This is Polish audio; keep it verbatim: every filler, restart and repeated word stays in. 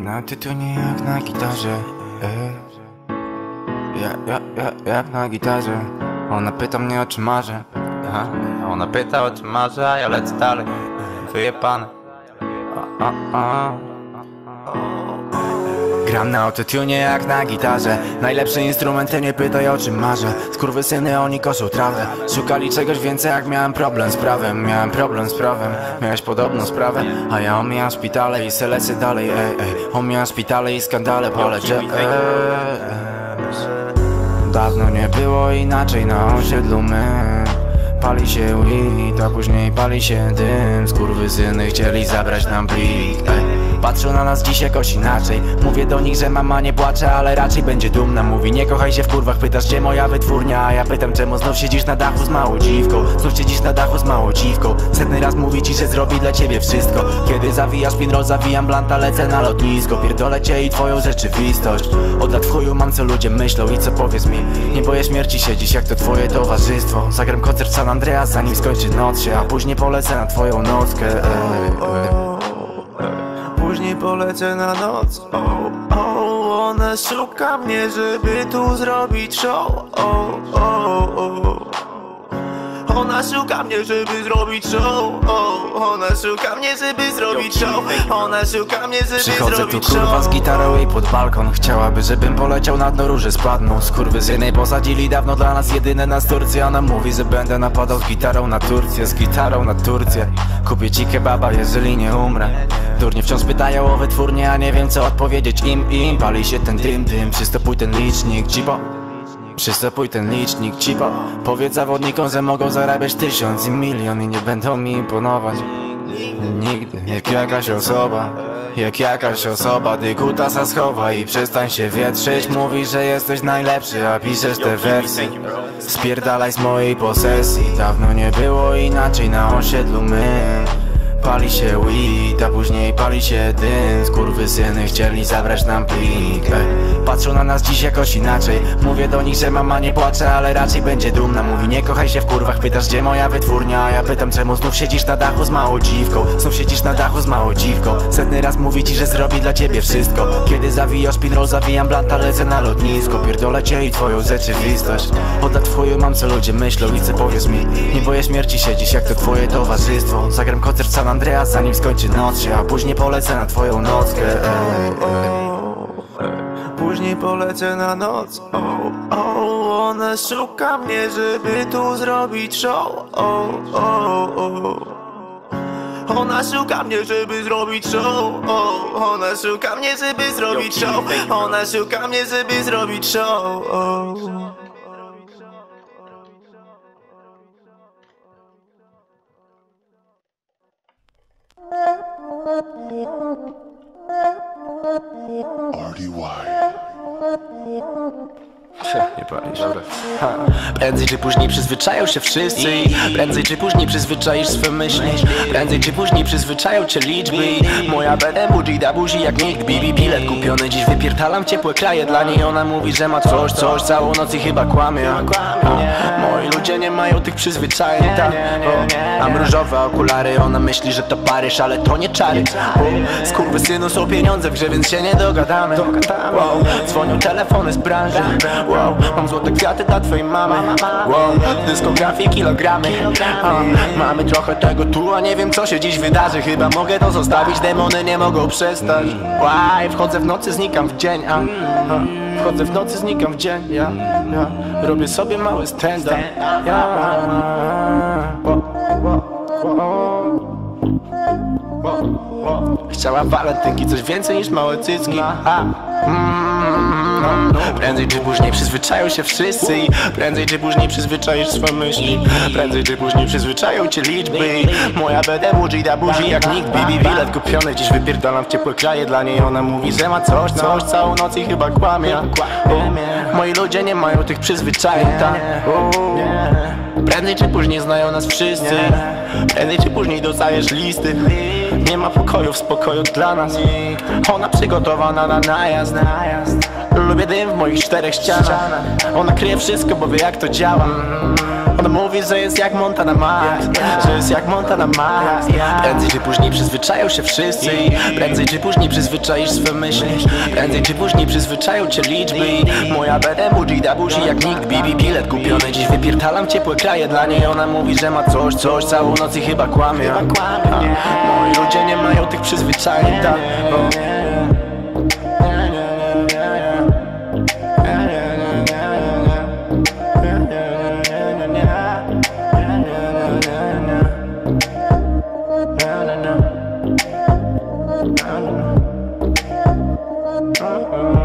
Na tytunie jak na gitarze, ej. Ja, ja, ja, jak na gitarze. Ona pyta mnie o czym marzę. Aha. Ona pyta o czym marzę, a ja lecę dalej. Wyjebane. A, a, a. Gram na autotune jak na gitarze. Najlepszy instrument, ty nie pytaj o czym marzę. Skurwysyny, oni koszą trawę. Szukali czegoś więcej jak miałem problem z prawem. Miałem problem z prawem, miałeś podobną sprawę. A ja omijam szpitale i se lecę dalej, ej, ej. Omijam szpitale i skandale, poleczę, ej. Dawno nie było inaczej na osiedlu my. Pali się weed, a później pali się dym. Skurwysyny chcieli zabrać nam plik, ej. Patrzą na nas dziś jakoś inaczej. Mówię do nich, że mama nie płacze, ale raczej będzie dumna. Mówi nie kochaj się w kurwach, pytasz gdzie moja wytwórnia. A ja pytam czemu znów siedzisz na dachu z małą dziwką. Znów siedzisz na dachu z małą dziwką. Setny raz mówi ci, że zrobi dla ciebie wszystko. Kiedy zawijasz pinroll, zawijam blanta, lecę na lotnisko. Pierdolę cię i twoją rzeczywistość. Od lat w chuju mam co ludzie myślą i co powiedz mi. Nie boję śmierci, siedzisz jak to twoje towarzystwo. Zagram koncert w San Andreas zanim skończy noc się. A później polecę na twoją nockę, ej, ej. Później polecę na noc, oh, oh. Ona szuka mnie, żeby tu zrobić show, oh, oh, oh. Ona szuka mnie, żeby zrobić show, oh. Ona szuka mnie, żeby zrobić show. Ona szuka mnie, żeby Przychodzę zrobić tu kurwa show. z gitarą i pod balkon. Chciałaby, żebym poleciał na dno, róże spadną. Skurwysyny posadzili dawno dla nas jedyne nas Turcję. Ona mówi, że będę napadał z gitarą na Turcję. Z gitarą na Turcję. Kupię ci kebaba, jeżeli nie umrę. Durnie wciąż pytają o wytwórnię, a nie wiem co odpowiedzieć im, im. Pali się ten dym, dym, przystopuj ten licznik, cipo. Przystopuj ten licznik, cipo. Powiedz zawodnikom, że mogą zarabiać tysiąc i milion i nie będą mi imponować nigdy. Jak jakaś osoba, jak jakaś osoba, ty kutasa schowa i przestań się wietrzyć. Mówisz, że jesteś najlepszy, a piszesz te wersy. Spierdalaj z mojej posesji. Dawno nie było inaczej na osiedlu my. Pali się weed, a później pali się dym. Skurwysyny chcieli zabrać nam plik, ej. Patrzą na nas dziś jakoś inaczej. Mówię do nich, że mama nie płacze, ale raczej będzie dumna. Mówi nie kochaj się w kurwach, pytasz gdzie moja wytwórnia. A ja pytam czemu znów siedzisz na dachu z małą dziwką. Znów siedzisz na dachu z małą dziwką. Setny raz mówi ci, że zrobi dla ciebie wszystko. Kiedy zawijasz pinroll, zawijam blanta, lecę na lotnisko. Pierdolę cię i twoją rzeczywistość. Od lat w chuju mam co ludzie myślą i co powiesz mi. Nie boję śmierci, siedzisz jak to twoje towarzystwo. Zagram koncert w San Andreas zanim skończy noc się. A później polecę na twoją nockę, ej, ej. Później polecę na noc, oh, oh. Ona szuka mnie, żeby tu zrobić show, oh, oh, oh. Ona szuka mnie, żeby zrobić show, oh. Ona szuka mnie, żeby zrobić show. Ona szuka mnie, żeby zrobić show, oh. R D Y. Nie palisz, dobra. Ha. Prędzej czy później przyzwyczają się wszyscy. Prędzej czy później przyzwyczaisz swe myśli. Prędzej czy później przyzwyczają cię liczby. Moja B D budzi da buzi jak nikt. Bibi bilet kupiony, dziś wypierdalam ciepłe kraje. Dla niej ona mówi, że ma coś, coś. Całą noc i chyba kłamie, o. Moi ludzie nie mają tych przyzwyczajeń, ta. O. Mam różowe okulary, ona myśli, że to Paryż, ale to nie czary. Skurwysynu są pieniądze w grze, więc się nie dogadamy. Wow. Dzwonią telefony z branży. Wow. Mam złote kwiaty dla twojej mamy. Wow. Dyskografii kilogramy. A, mamy trochę tego tu, a nie wiem co się dziś wydarzy. Chyba mogę to zostawić, demony nie mogą przestać. Wow. Wchodzę w nocy, znikam w dzień, a, a. Wchodzę w nocy, znikam w dzień, ja, ja. Robię sobie mały stand-up, ja. Wow. Wow. Wow. Chciała walentynki, coś więcej niż małe cycki, a. Mm, prędzej czy później przyzwyczają się wszyscy. Prędzej czy później przyzwyczaisz swoje myśli. Prędzej czy później przyzwyczają cię liczby. Moja B D budzi da buzi jak nikt. Bibi bilet kupiony, dziś wypierdalam w ciepłe kraje. Dla niej ona mówi, że ma coś, coś. Całą noc i chyba kłamie, o. Moi ludzie nie mają tych przyzwyczajeń, ta. Prędzej czy później znają nas wszyscy. Prędzej czy później dostajesz listy. Nie ma pokoju w spokoju dla nas. Ona przygotowana na najazd. Lubię dym w moich czterech ścianach. Ona kryje wszystko, bo wie jak to działa. Ona mówi, że jest jak Montana Max, że jest jak Montana Max. Prędzej czy później przyzwyczają się wszyscy i prędzej czy później przyzwyczaisz swe myśli. Prędzej czy później przyzwyczają cię liczby i moja B D budzi da buzi jak nikt. Bibi bilet kupiony, dziś wypierdalam w ciepłe kraje. Dla niej ona mówi, że ma coś, coś, całą noc i chyba kłamie. Moi ludzie nie mają tych przyzwyczajeń, tak? Uh-uh.